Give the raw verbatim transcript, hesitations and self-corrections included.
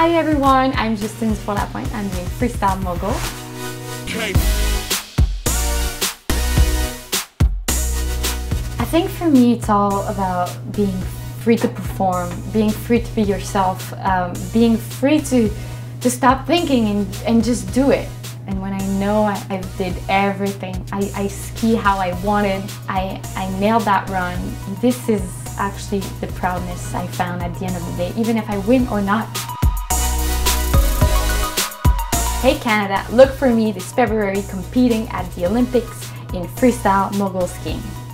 Hi everyone, I'm Justine Dufour-Lapointe. I'm doing Freestyle Mogul. Okay. I think for me it's all about being free to perform, being free to be yourself, um, being free to, to stop thinking and, and just do it. And when I know I, I did everything, I, I ski how I wanted, I, I nailed that run, this is actually the proudness I found at the end of the day, even if I win or not. Hey Canada, look for me this February competing at the Olympics in freestyle mogul skiing.